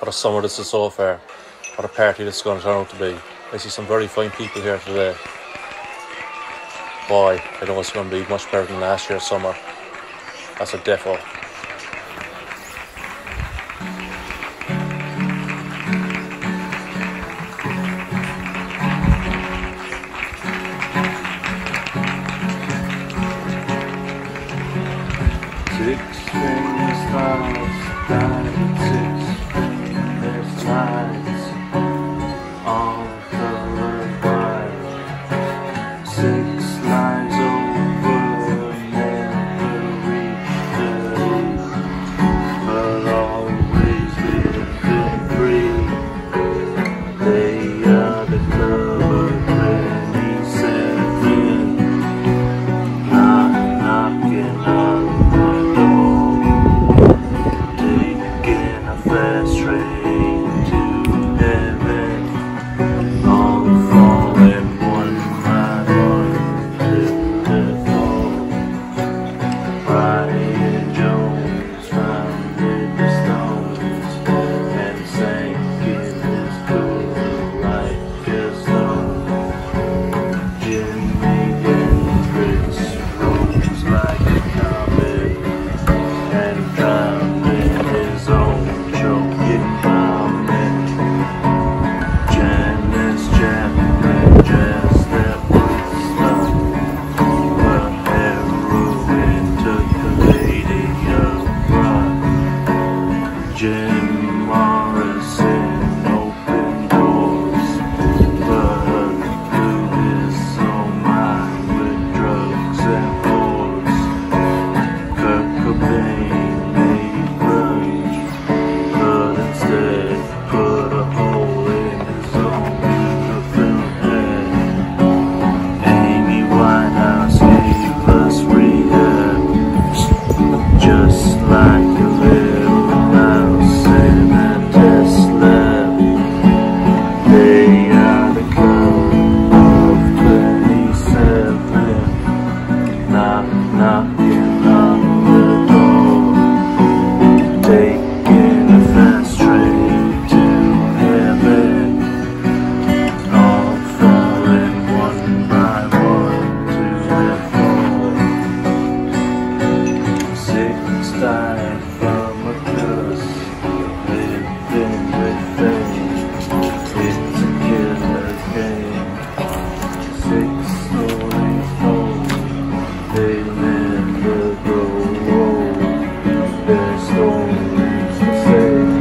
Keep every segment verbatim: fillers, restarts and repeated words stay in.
what a summer this is so far. What a party this is going to turn out to be. I see some very fine people here today. Boy, I know it's going to be much better than last year's summer. That's a defo. Six fingers stars, diamond six fingers lights, all colored white. Six lines over, never reach the eight, but always living free. They are the colored twenty-seven, knock, knocking on. Fast train to heaven, all falling one by one to the fall. Brian Jones founded the stones and sank in his pool like a stone. Jimi Hendrix rose like a comet and drowned in his own choking vomit. Janice Joplin just that wisdom, but heroin took the lady abroad. Jim Morrison opened doors, but blew his own mind with drugs and whores. Kurt Cobain made grunge, but instead put a hole in his own beautiful head. Amy Winehouse gave us rehab, just like a little mouse in a test lab. They are the color of twenty-seven, knock, knocking on the door, taking a fast train to heaven, all falling one by one to their fall. Six died from a curse, living with fame. It's a killer's game. Six slowly fold, they never grow old. Their stories the same.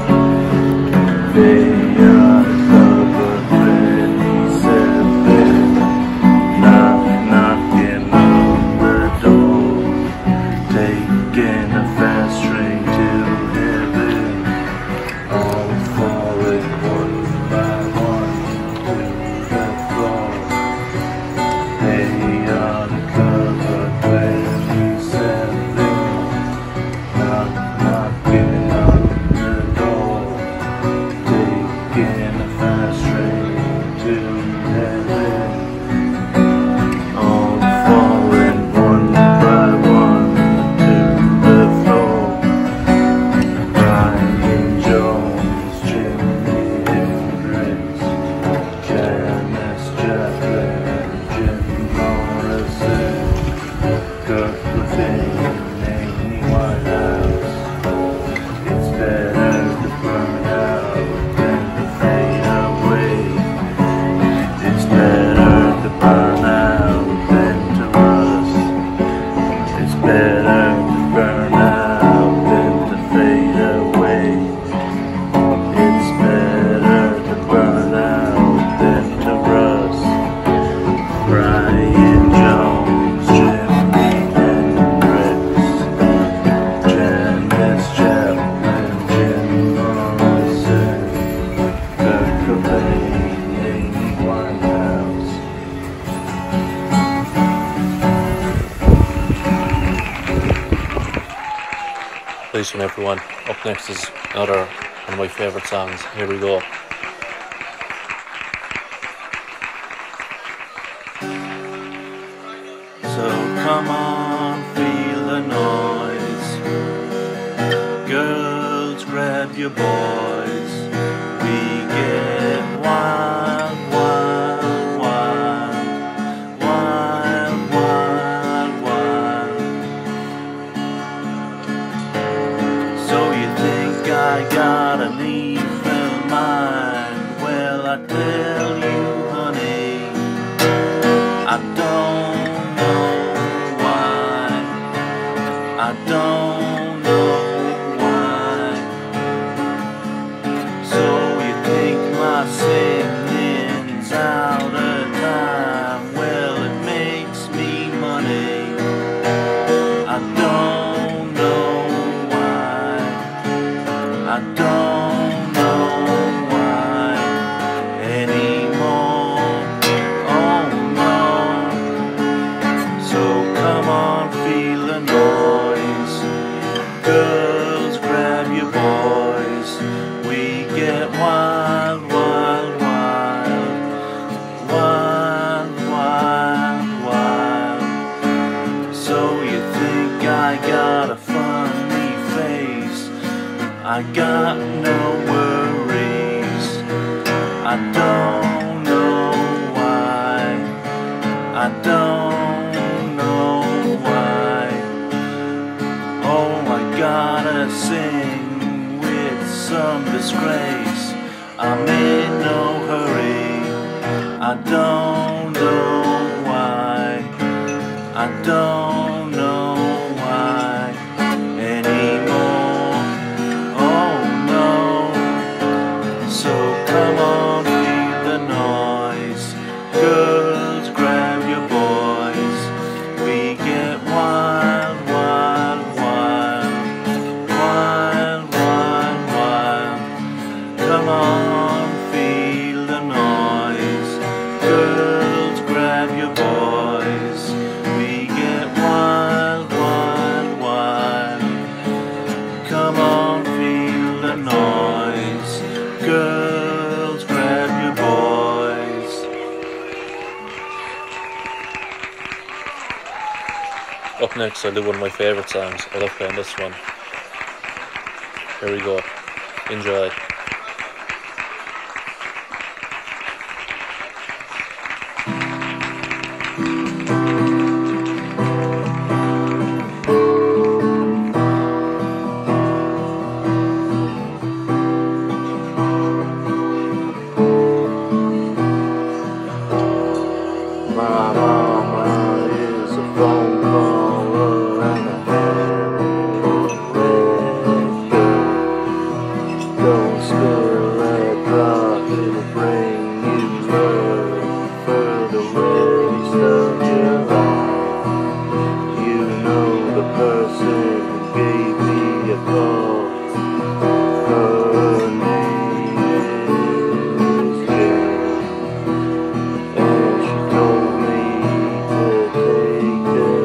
They are covered twenty-seven, knock, knocking on the door, taking a fast train to heaven, all falling one by one to the floor. They are the covered twenty-seven, knock, knocking on the door, taking a fast train to heaven, all falling one by one to the floor. Brian Jones, Jimi Hendrix, Janice Joplin, Jim Morrison, Kurt Cobain, Amy Winehouse. It's better to burn out than to fade away. It's better to burn out than to rust. It's better to burn out than to fade away. It's better to burn out than to rust. Brian Jones, Jimi Hendrix, Janice Joplin, Jim Morrison, Kurt Cobain, Amy Winehouse. Please from everyone. Up next is another one of my favourite songs. Here we go. So come on, feel the noise. Girls, grab your boys. get wild, wild, wild, wild, wild, wild. So you think I gotta leave my mind? Well, I tell you, honey, I don't know why. I don't know why. So you think my singing's out of time? Well, it makes me money. I don't know why. I don't know why anymore. Oh no. So come on, feel the noise. Girls, grab your boys. We get wild, wild, wild, wild, wild, wild. So you think I got a funny face? I got no worries. I don't know why. I don't know why. Oh, I gotta sing with some disgrace. I'm in no hurry. I don't know why. I don't know why anymore. Oh no. So come on, feel the noise. Girls, grab your boys. We get wild, wild, wild, wild, wild, wild. Come on, feel the noise. Girls, grab your boys. We get wild, wild, wild. Come on, feel the noise. Girls, grab your boys. Up next, I'll do one of my favourite songs. I love playing this one. Here we go. Enjoy. My mama is a phone caller and a handwritten don't spill that drop, it'll bring you further, further rest of your life. You know the person who gave me a call. Her name is Jen, and she told me to take her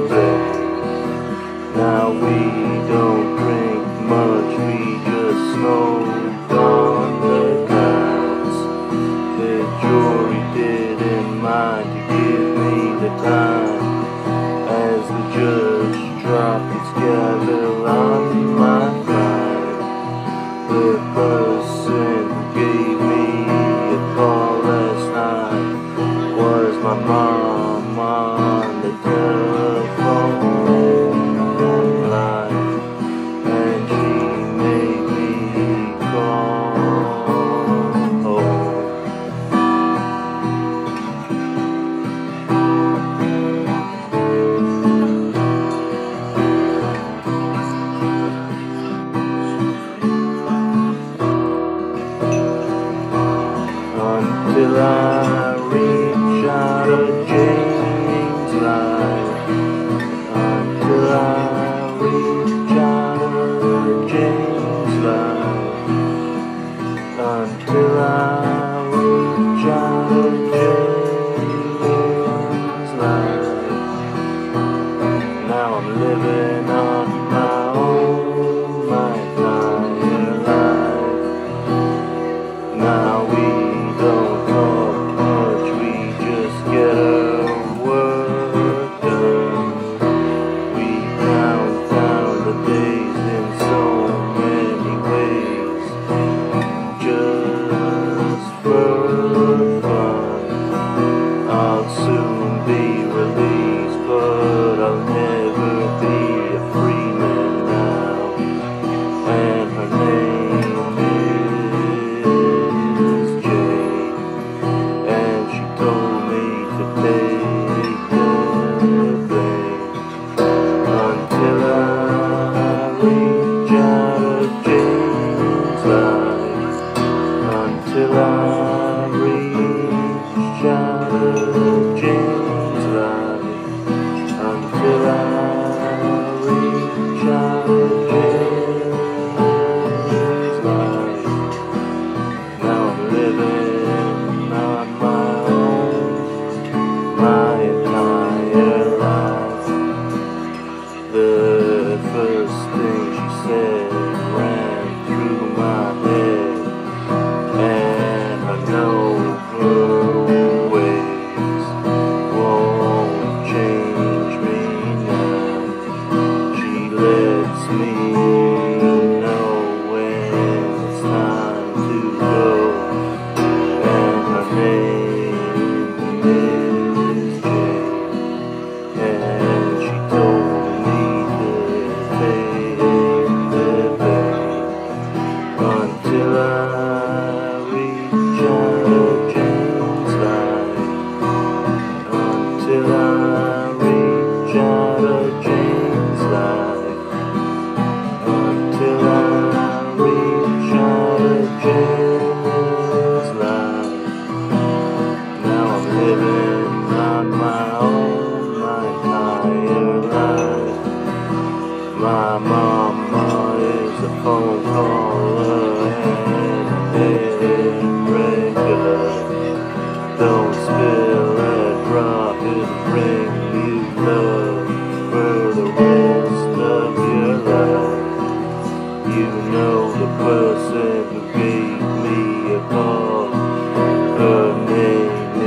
My mama is a phone caller and a headbreaker. Don't spill that drop, it'll bring you love for the rest of your life. You know the person who gave me a call. Her name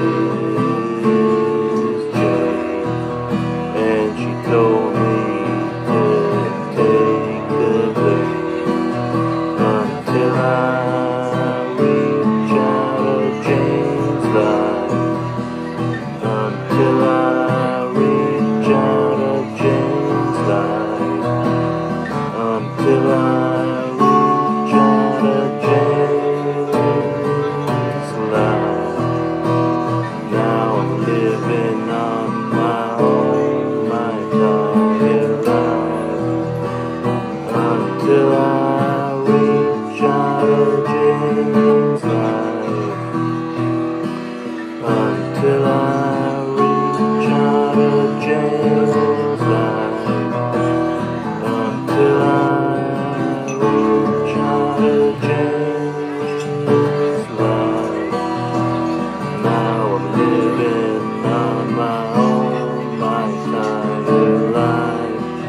is Jane, and she told me to take the blame until I reach out of Jane's life. Until I reach out of Jane's life. Until I reach out of Jane's life. Now I'm living on my own my entire life. Until I reach out of Jane's life. Until I reach out of Jane's life. Until I reach out of Jane's life. Now I'm living on my own my entire life.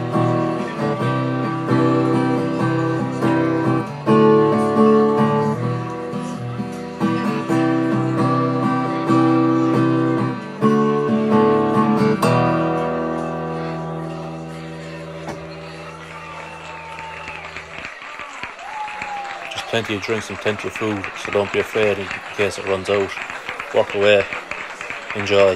Just plenty of drinks and plenty of food, so don't be afraid in case it runs out. Walk away. Enjoy.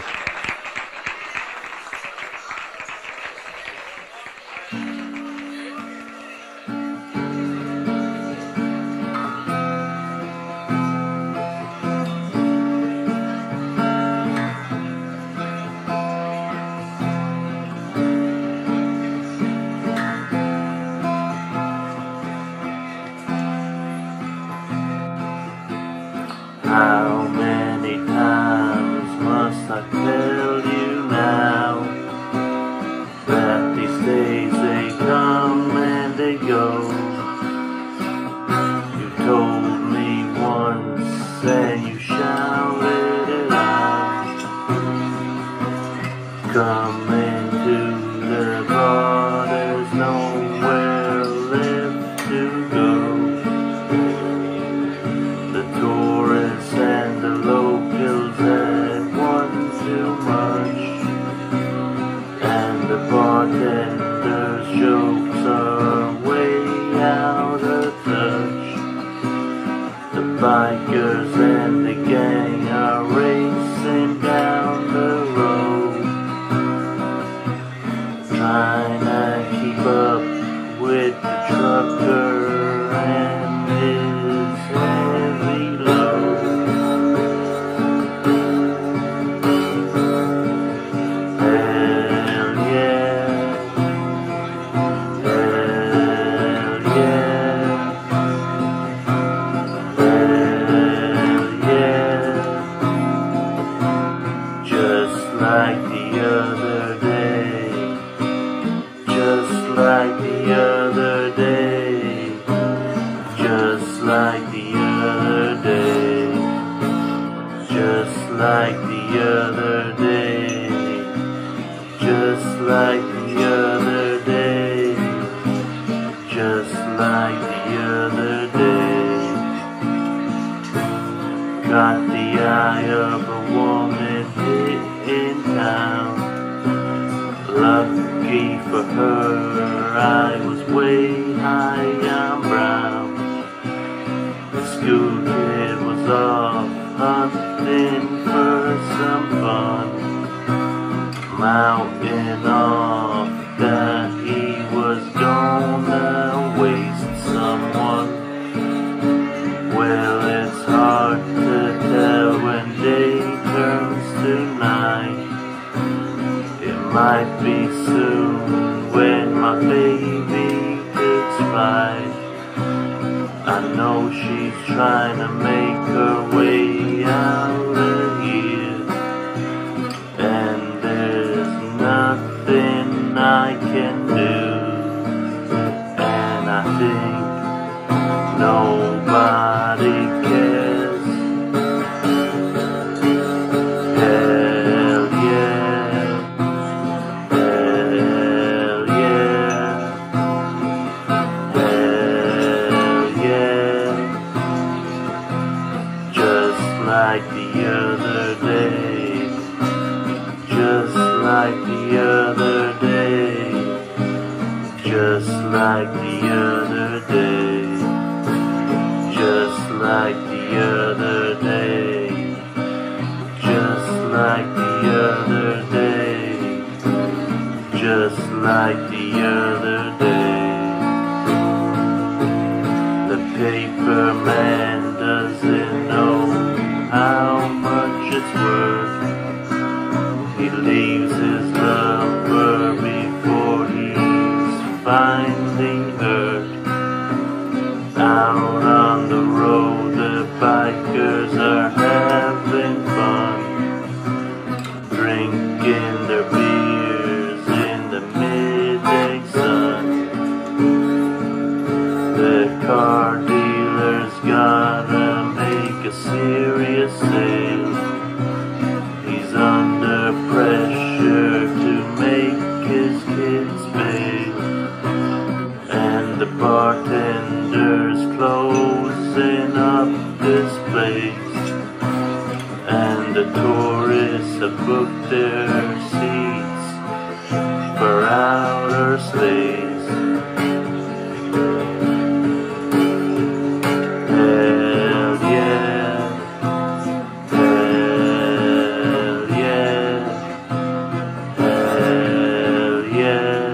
How many times must I tell you now that these days they come and they go? You told me once and you shouted it out. Come into the bar, there's nowhere left to go. The tourists and the locals had one too much, and the bartender's jokes are way out of touch. The bikers and the gang are racing down the road, trying to keep up with the trucker and his heavy load. Hell yeah, hell yeah, hell yeah. Just like the other day, just like the other day, just like the other day, just like the other day, just like the other day, just like the other day. Got the eye of a woman in town. Lucky for her, I was way high on brown. The school kid was off hunting for some fun, mounting off that he was gonna waste someone. Well, it's hard to tell when day turns to night. It might be soon when my baby takes flight. I know she's trying to make her way out of here, and there's nothing I can do. other day, just like the other day, just like the other day, just like the other day, just like the other day. The paper man doesn't know how much it's worth. He leaves his lover before he's finally hurt. Out on the road, the bikers are having fun, drinking their beers in the midday sun. The car dealer's gotta make a serious sale. He's under pressure to make his kids pay, and the bartender's closing up this place, and the tourists have booked their seats for outer space. Hell yeah, hell yeah, hell yeah.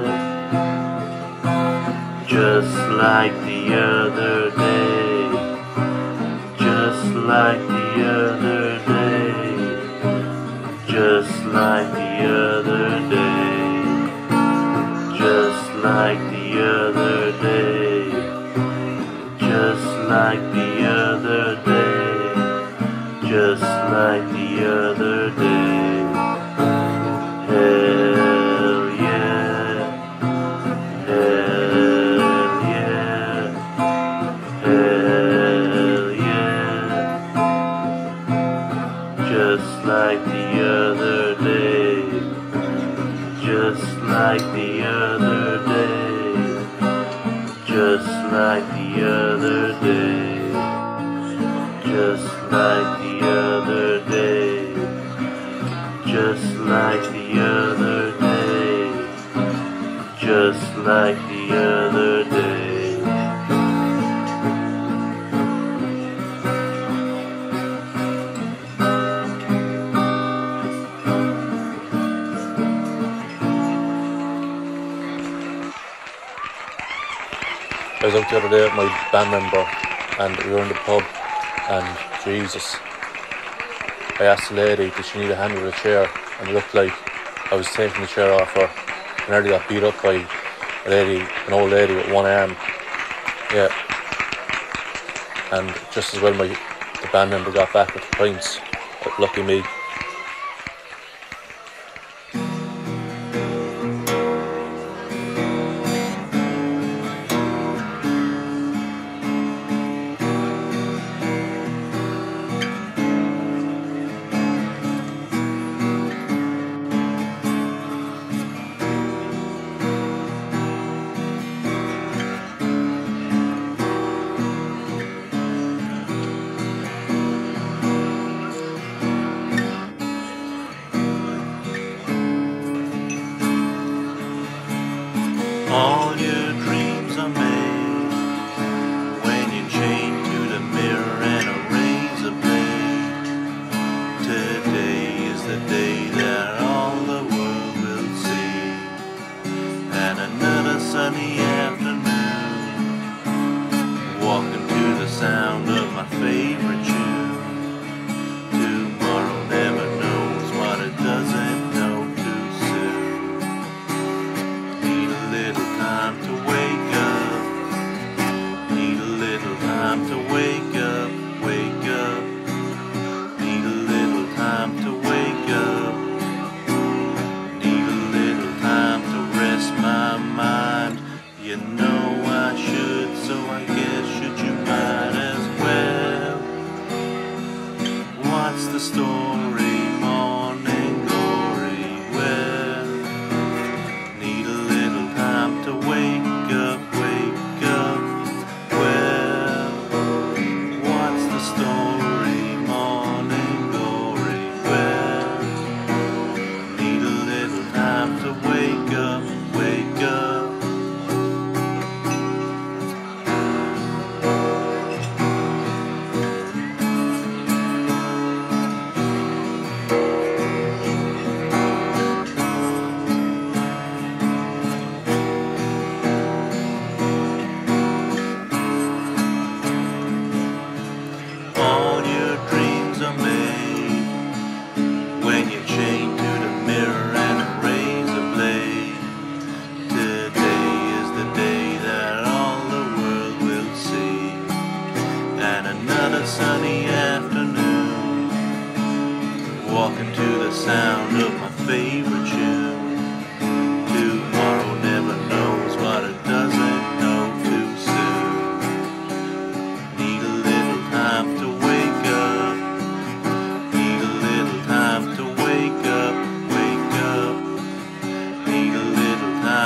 Just like the other day, just like the other day, just like the other day, just like the other day, just like the other day, just like the other day. Hell yeah, hell yeah, hell yeah. Just like the other day, just like the other day, just like the other day, just like the other day, just like the other day, just like the other day. I was out the other day with my band member and we were in the pub, and Jesus, I asked the lady, did she need a hand with a chair, and it looked like I was taking the chair off her. I nearly got beat up by a lady, an old lady with one arm. Yeah. And just as well my the band member got back with the pints. Lucky me. All your dreams are made when you're chained to the mirror and a razor blade. Today is the day that all the world will see, and another sunny afternoon, walking to the sound of my favorite tune. Tomorrow never knows what it doesn't know too soon. Need a little time to wake up, need a little time to wake up, wake up, need a little time to wake up, need a little time to rest my mind. You know I should, so I guess should you might as well. What's the story, morning glory? Well, need a little time to wake up, wake up. Well, what's the story, morning glory? Well, need a little time to wake up.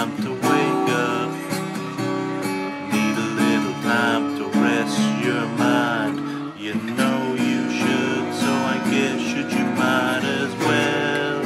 time to wake up. Need a little time to rest your mind. You know you should, so I guess should you might as well.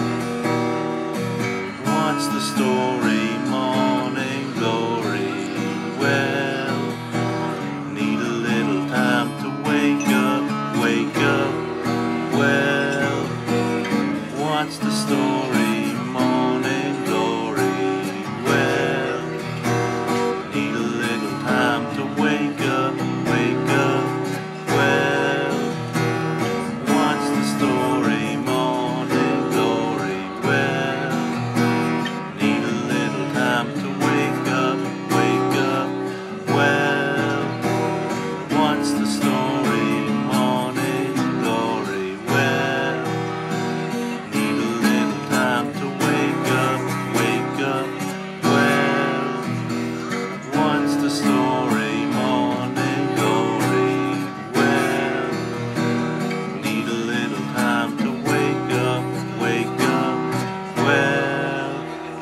What's the story? Morning glory. Well, need a little time to wake up, wake up. Well, what's the story? Morning glory. Well, need a little time to wake up, wake up. Well, what's the story? Morning glory. Well, need a little time to wake up, wake up. Well, what's the story? Morning glory. Well, need a little time to wake up, wake up. Well, what's the story? Morning glory. Well, need a little time to wake up, wake up. Well,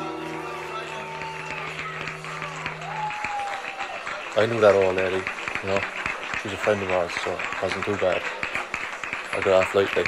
I knew that old lady, you know. She's a friend of ours, so it wasn't too bad. I got off lightly.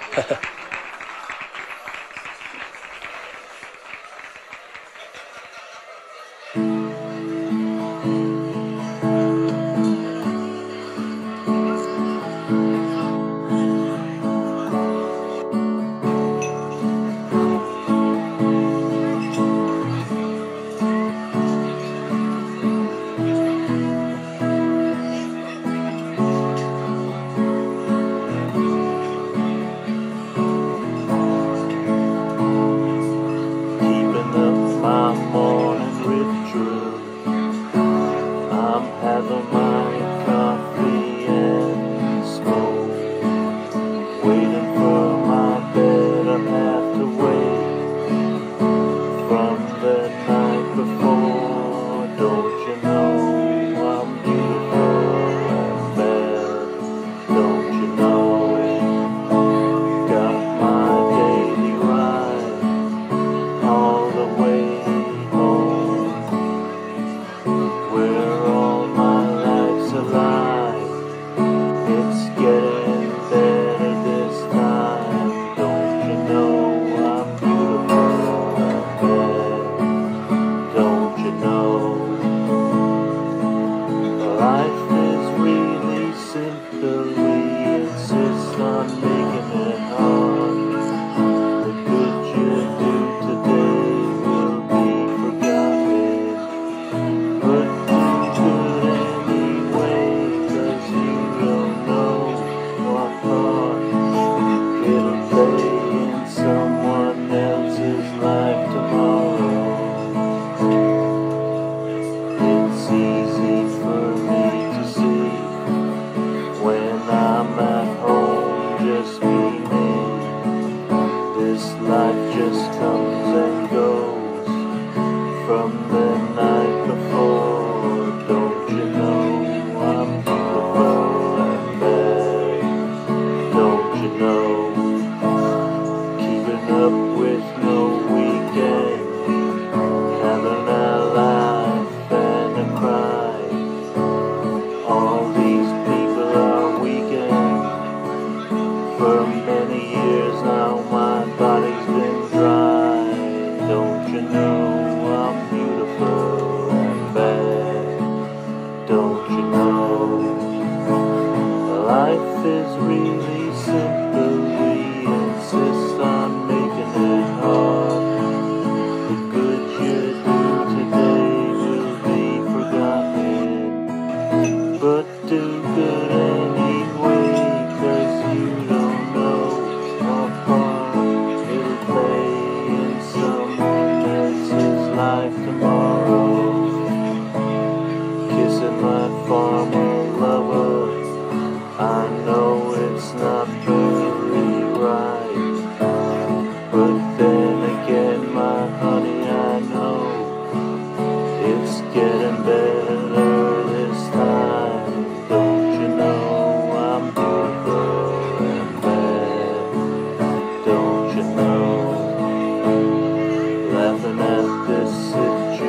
keeping up my morning ritual. I'm having my coffee and smoke, waiting for my bed. I have to wait from the night before. Don't you know I'm beautiful and bad? Don't you know? Got my daily ride all the way home, where all my life's alive. It's getting better this time. Don't you know I'm beautiful and bad? Don't you know? Life is really simple. We insist on making it hard. The good you do today will be forgotten, but do good anyway, 'cause you don't know what part it'll play in someone else's life tomorrow. It's easy for me to see when I'm at home, just being me. This life just comes and goes from the night before. Don't you know I'm beautiful and bad? Don't you know? Keeping up with no weekend, having a laugh and a cry. All these people are weekend. For many years now my body's been dry. Don't you know I'm beautiful and bad? Don't you know? Life is really simple. We insist on making it hard. The good you do today will be forgotten, but do good anyway, 'cause you don't know what part it'll play in someone else's life tomorrow. Kissing my former lover, I know it's not very right, but then again, my honey, I know it's getting better this time. Don't you know I'm beautiful and bad? Don't you know? Laughing at this situation.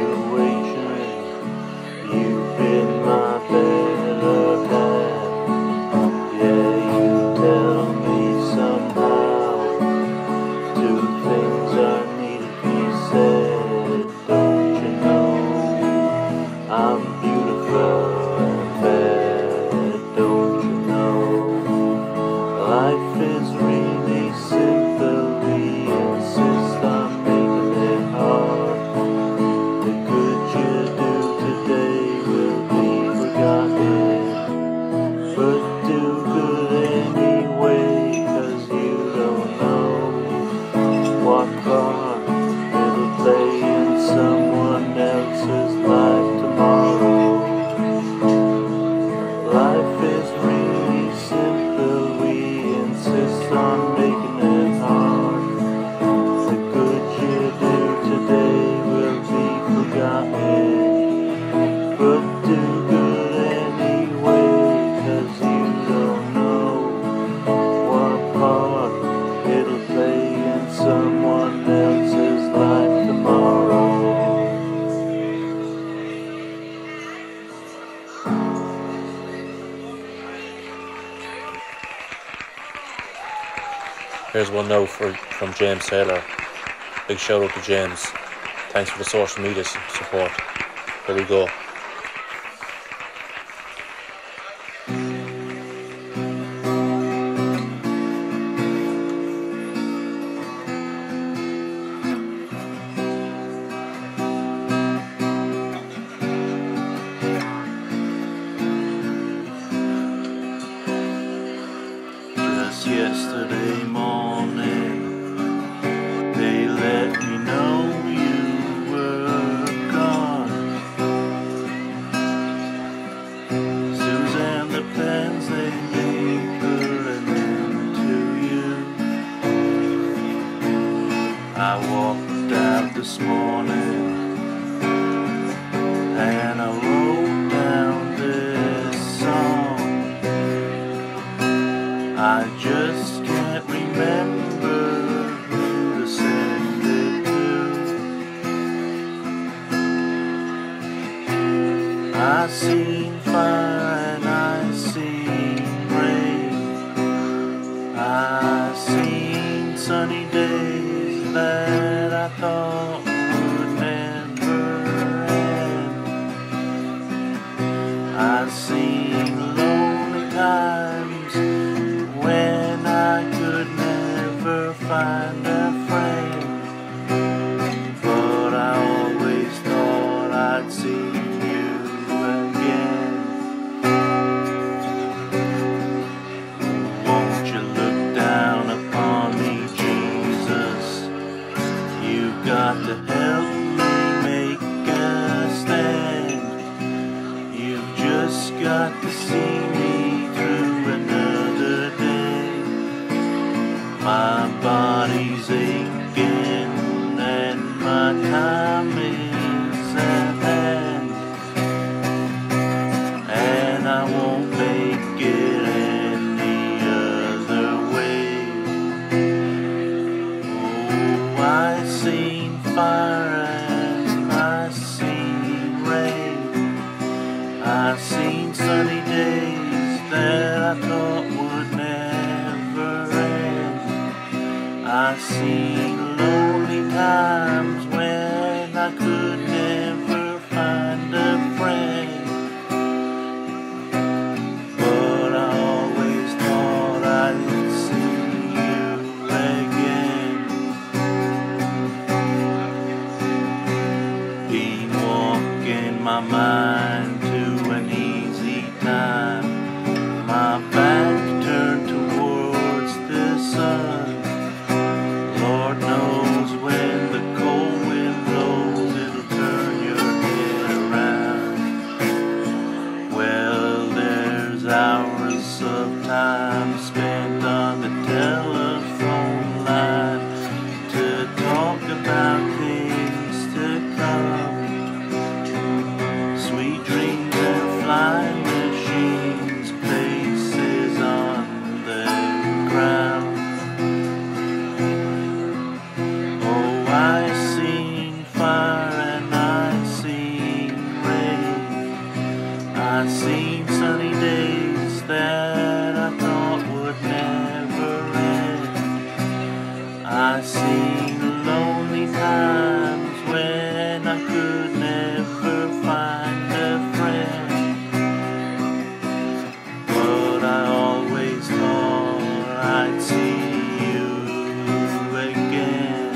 Here's one now for, from James Taylor. Big shout out to James. Thanks for the social media support. Here we go. Just yesterday morning, they let me know you were gone. Suzanne, the pens, they made her an end to you. I walked out this morning and I wrote down this song. I just can't remember who to send it to. I seen fire and I seen rain. I seen sunny days that I thought would never end. I seen lonely times when I could never find a friend, but I always thought I'd see you again. Won't you look down upon me, Jesus? You've got to help me make a stand. You've just got to see me through another day. My body's aching and my time is at hand, and I won't make it any other way. Oh, I seen fire and I seen rain. I seen sunny days that I thought would never end. I seen lonely times when I could never find a friend, but I always thought I'd see you again. Been walking my mind to an easy time, my back turned towards the sun. Lord knows when the cold wind blows, it'll turn your head around. Well, there's hours of time spent on the telephone line to talk about things to come. Sweet dreams and flying machines, places on the ground. Oh, I seen fire and I seen rain. I seen sunny days that I thought would never end. I seen lonely times when I could never find a friend, but I always thought I'd see you again.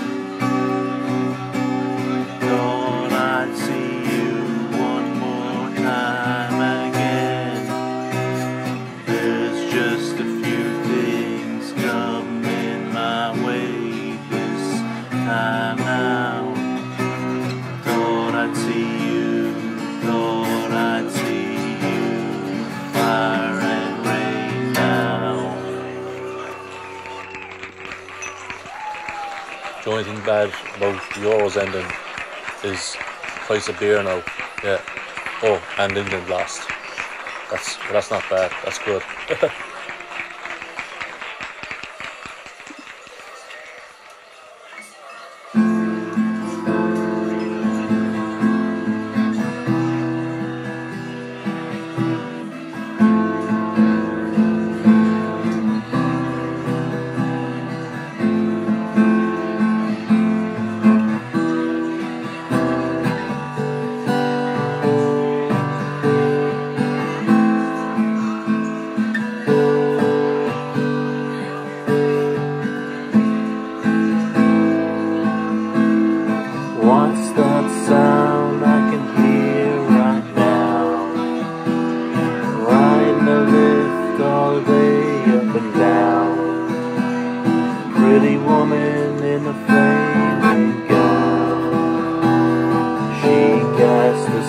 Thought I'd see you one more time again. There's just a few things coming my way this time now. Thought I'd see you, thought I'd see you, fire and rain now. The only thing bad about the Euros ending is price of beer now. Yeah. Oh, and England lost. That's that's not bad. That's good.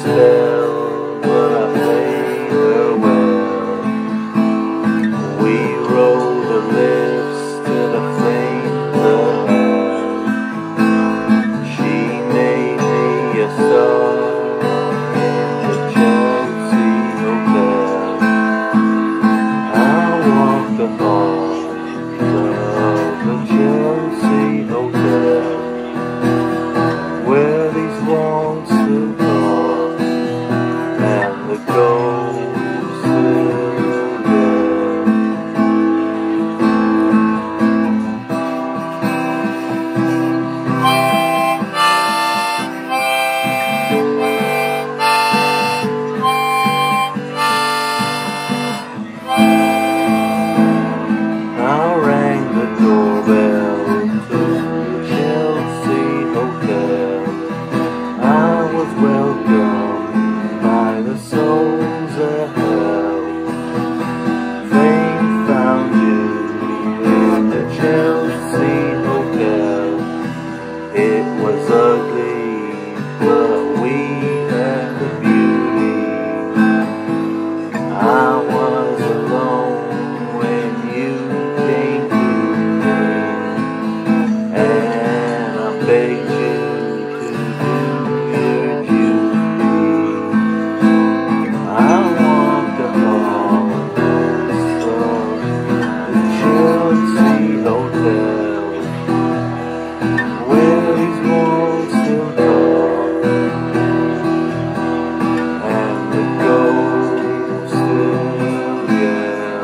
spell, but I played her well. We rolled the lips to the flame the hair. She made me a star in the Chelsea Hotel. I walked the halls of the Chelsea Hotel, where these walls still talk and the ghosts still yell. I rang the doorbell to the Chelsea Hotel. I was welcomed by the souls of hell. Fame found you in the Chelsea Hotel. It was ugly, but we had the beauty. I was alone when you came to me, and I begged you to do your duty. I walked the halls of the Chelsea Hotel, where these walls still talk and the ghosts still yell.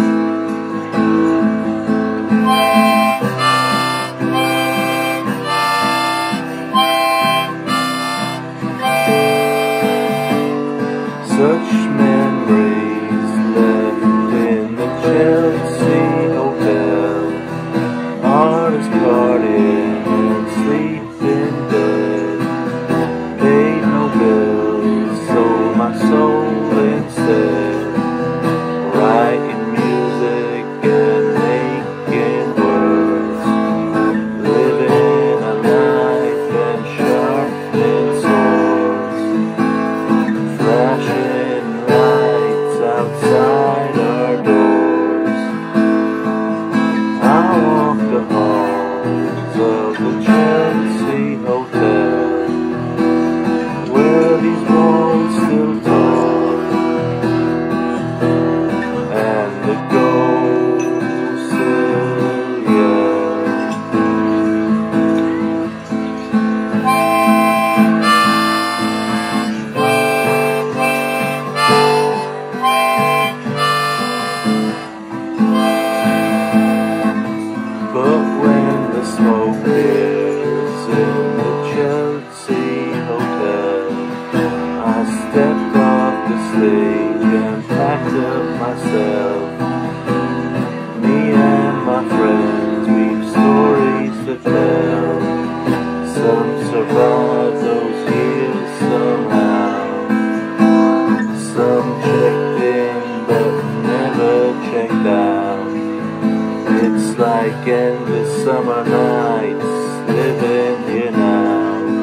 Such memories left in the Chelsea Hotel. Artists partying and sleeping dead. Paid no bills, sold my soul instead. Writing music and making words. Living a life and sharpening swords. Flashing lights outside our doors. I walk the halls of the Chelsea Hotel, where these walls still talk and the ghosts still yell. But when the smoke clears in the Chelsea Hotel, I stepped off the stage and packed up myself. Me and my friends, we've stories to tell. Some survived those years somehow. Some checked in but never checked out. It's like endless summer nights living here now.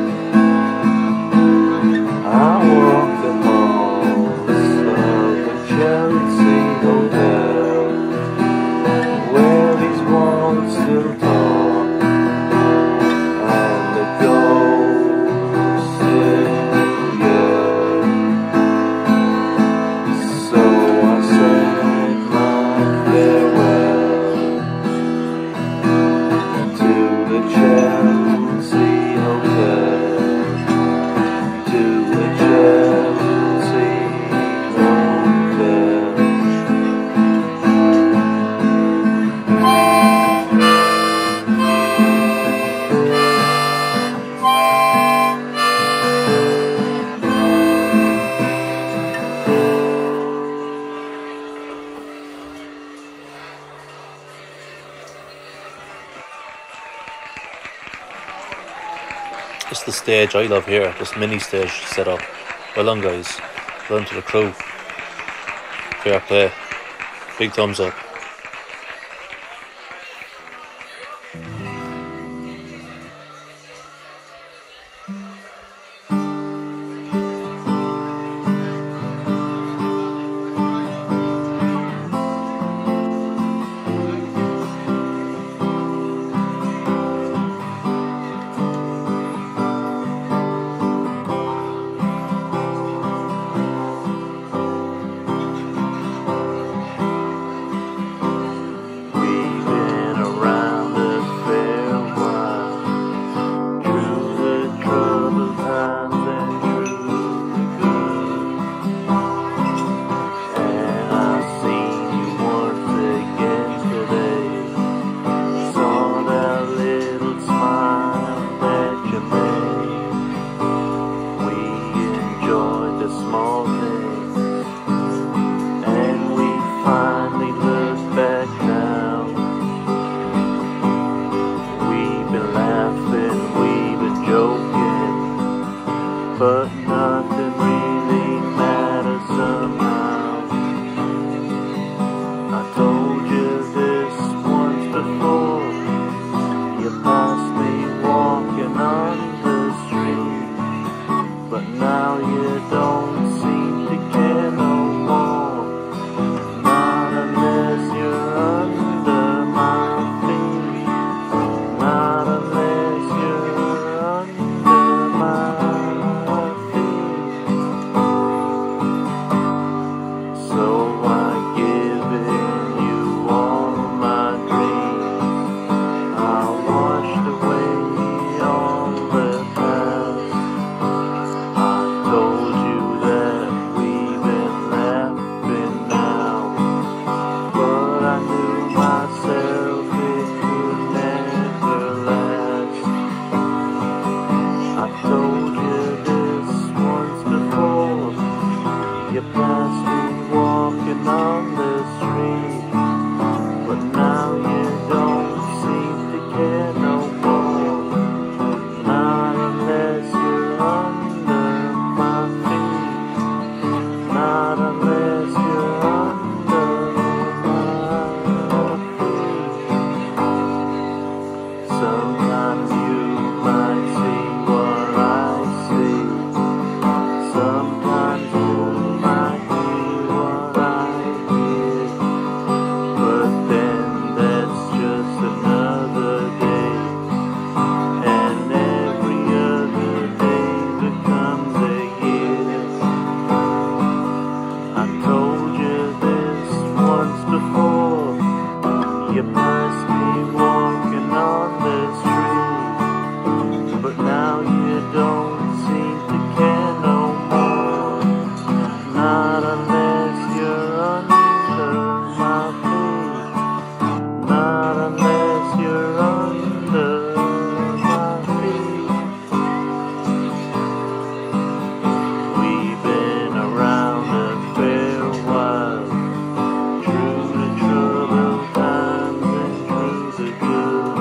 I walk the halls of the Chelsea Hotel, where these walls still talk and the ghosts still yell. So I said my farewell to the Chelsea Hotel, to the Chelsea Hotel. It's the stage I love here, this mini stage set up. Well done, guys. Well done to the crew. Fair play. Big thumbs up. but nothing really matters somehow. I told you this once before. You passed me walking on the street, but now you don't seem to care no more. Not unless you're under my feet. Not unless you're under my feet. So I've given you all my dreams. I washed away all the past. I told you that we've been laughing now, but I knew myself it could never last. I told you this once before. You passed me walking on the street, but now you don't seem to care no more. Not unless you're under my feet. Not unless you're under my feet. Sometimes you might see what I see. Sometimes you might hear what I hear. But then that's just another day, and every other day becomes a year. I told you this once before. You passed me walking on the street, but now you don't seem to care no more. Not unless you're under my feet. Not unless you're under my feet. We've been around a fair while, through the troubled times and through the good.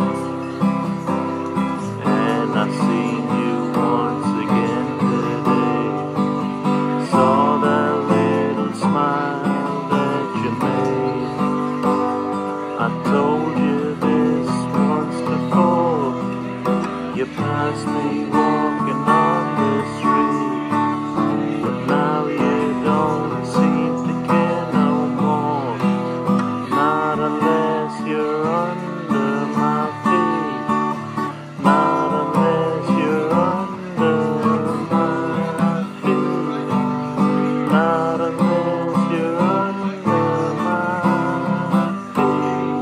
And I've seen you once again today. Saw that little smile that you made. I told you this once before. You passed me walking on the street, but now you don't seem to care no more. Not unless you're under my feet. Not unless you're under my feet. Not unless you're under my feet.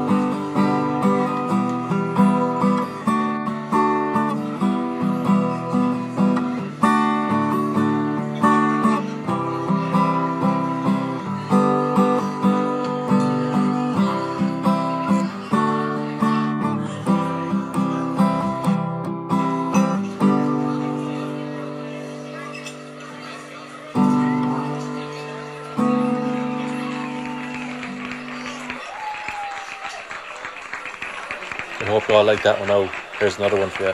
I hope you all like that one out. Here's another one for you.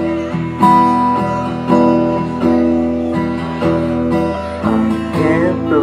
Can't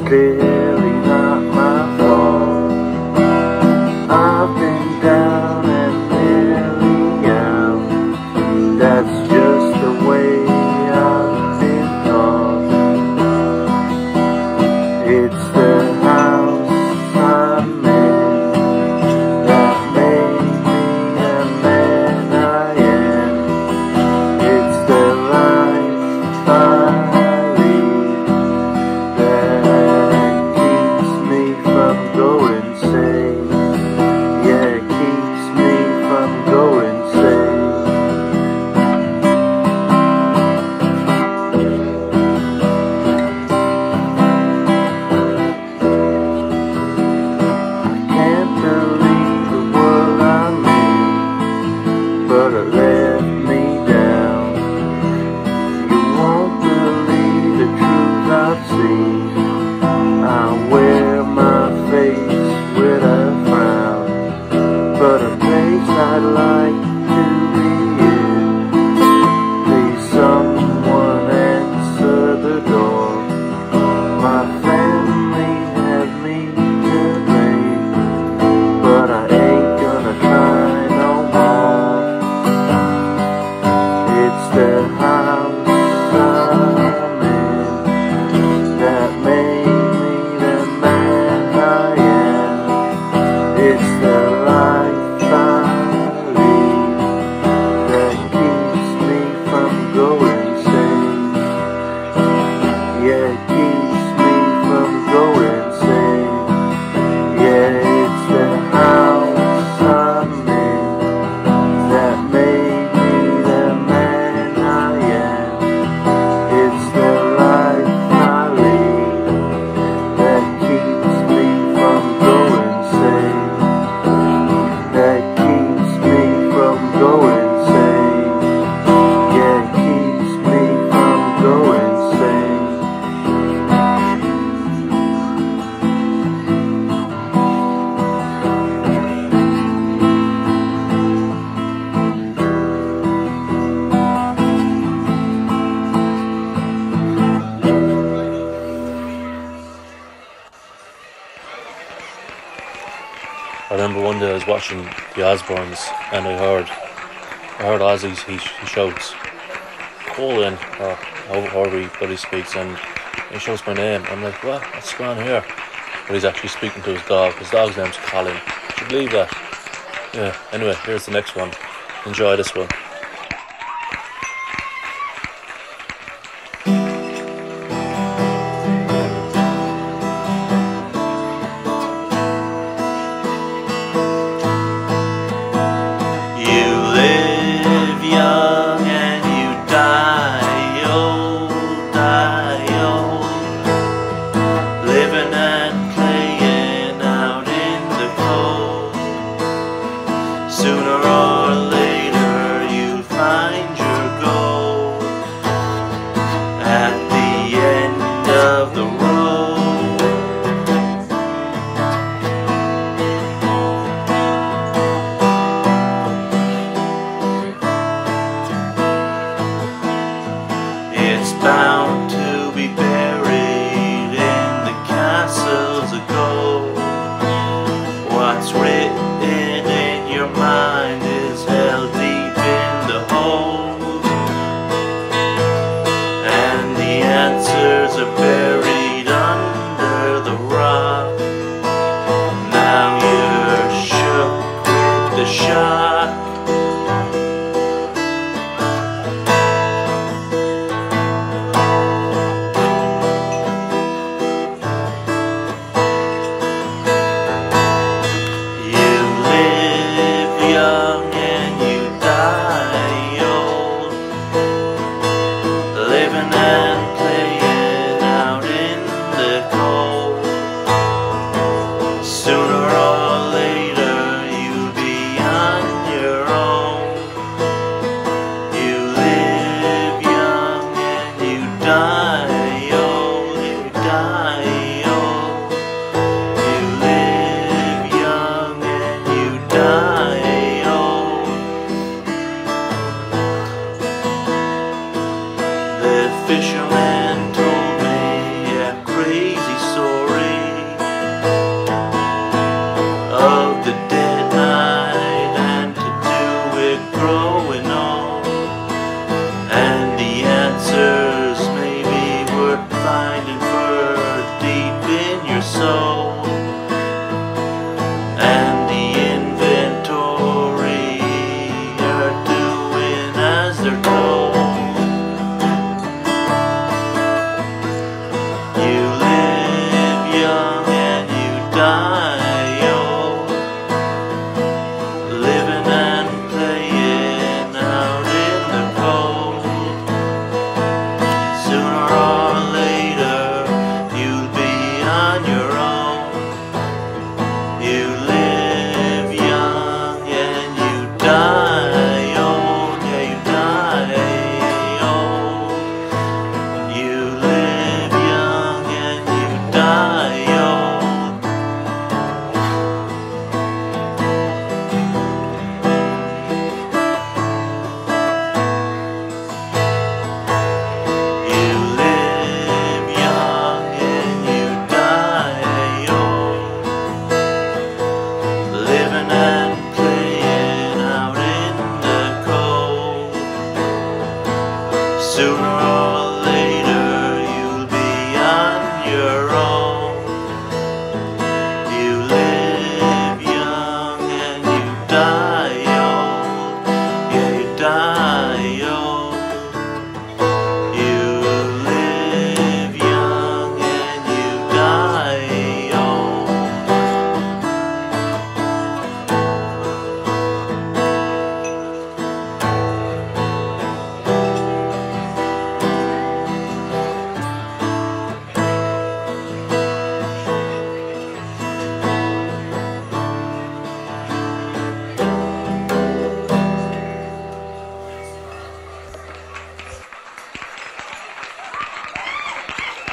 clearly not my fault. I've been down and nearly out. That's just the way I've been taught. It's the house I'm in that made me the man I am. It's the life I lead that keeps me from going insane. Yeah, it keeps me from going insane. Can't believe the world I'm in, but it let me down. You won't believe the truth I've seen. I wear my face with a frown, but a place I'd like to be in. Please someone answer the door. My family have me to blame, but I ain't gonna try no more. It's the house I'm in that made me the man I am. It's the life I lead that keeps me from going insane. Yeah, it keeps me from going insane. Yeah, it's the house I'm in that made me the man I am. It's the life I lead that keeps me from going insane. That keeps me from going insane. Yeah, it keeps me from going insane. I remember one day I was watching the Osbournes and I heard I heard Ozzy, he, he shouts Colin, or however he, but he speaks, and he shouts my name. I'm like, what? What's going on here? But he's actually speaking to his dog. His dog's name's Colin. Could you believe that? Yeah, anyway, here's the next one. Enjoy this one. You live young and you die old, die old. Living and playing out in the cold. Sooner or later you'll find your goal at the end of the road. It's bound to be buried in the castles of gold. What's written in your mind is held deep in the hold, and the answers are buried under the rock. Now you're shook with the shock. You live young and you die old. Living and playing out in the cold. Sooner or later you'll be on your own. You live young and you die old. You die old. You live young and you die old. The fisherman told me a crazy story.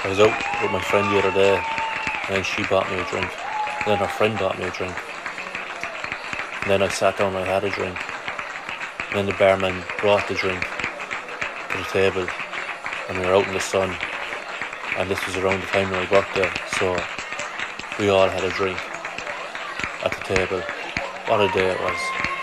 I was out with my friend the other day, and then she bought me a drink. And then her friend bought me a drink. And then I sat down and I had a drink. And then the barman brought the drink to the table, and we were out in the sun. And this was around the time of my birthday, so we all had a drink at the table. What a day it was.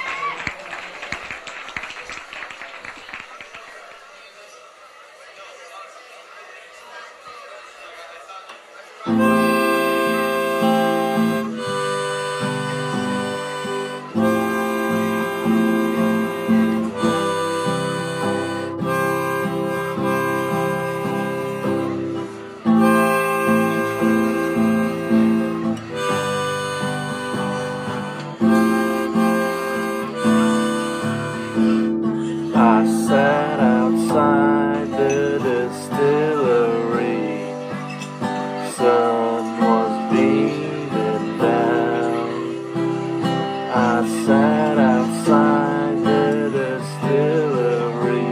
I sat outside the distillery. Sun was beaming down. I sat outside the distillery.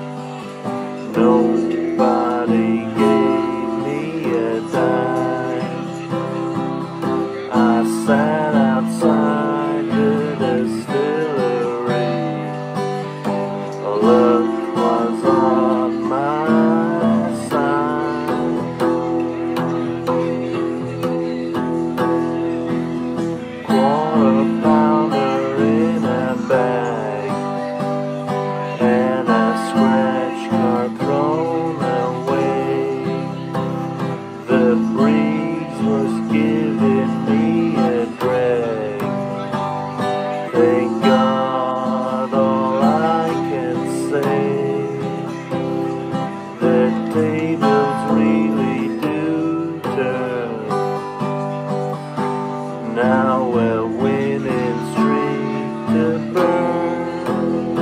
Nobody gave me a dime. I sat outside the distillery. Luck was on my side. Quarter pounder in a bag, and a scratch card thrown away. The breeze was giving me a drag. Thank God all I can say, the tables really do turn. Now we're winning street to burn.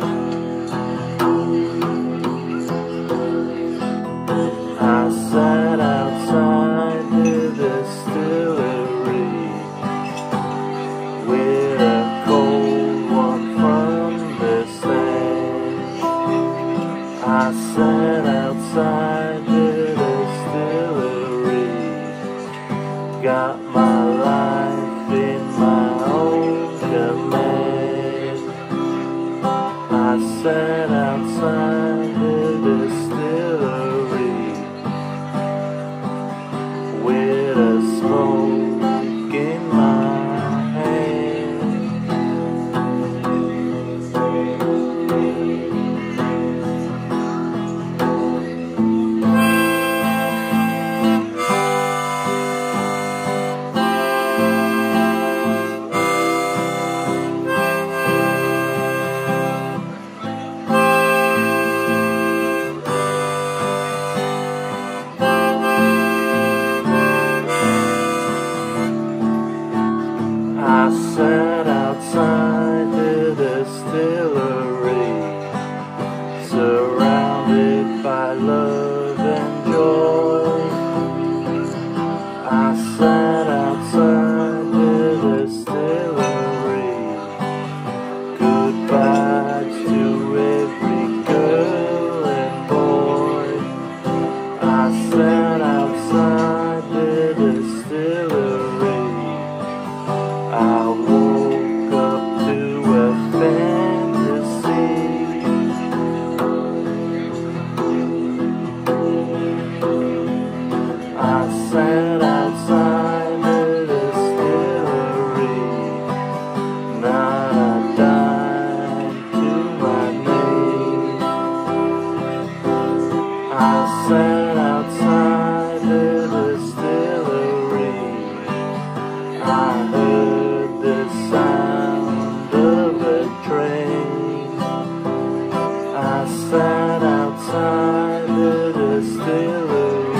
I sat outside the distillery with a cold one from the stand. I sat outside the distillery, got my life in my own command. I sat outside the distillery with a smoke in my hand. I sat outside the distillery, surrounded by love and joy. I sat outside the distillery, goodbyes to every girl and boy. I sat outside the distillery. I woke up to a fantasy. I sat outside the distillery, not a dime to my name. I sat outside the distillery. I heard the sound of a train. I sat outside the distillery.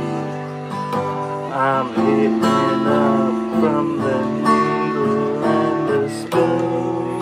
I'm hitting up from the needle and the spoon.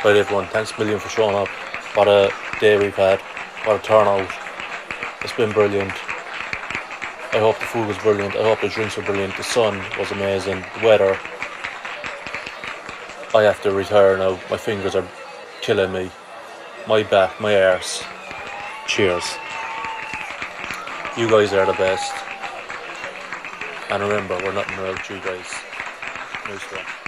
Right, everyone, thanks a million for showing up. What a day we've had. What a turnout. It's been brilliant. I hope the food was brilliant. I hope the drinks were brilliant. The sun was amazing. The weather. I have to retire now. My fingers are killing me. My back, my arse. Cheers. You guys are the best. And remember, we're nothing without you guys. Nice one.